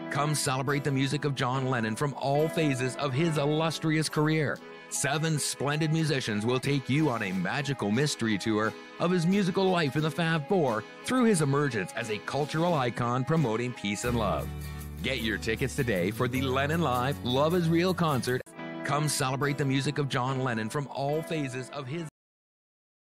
Come celebrate the music of John Lennon from all phases of his illustrious career. 7 splendid musicians will take you on a magical mystery tour of his musical life in the Fab Four through his emergence as a cultural icon promoting peace and love. Get your tickets today for the Lennon.Live Love is Real concert. Come celebrate the music of John Lennon from all phases of his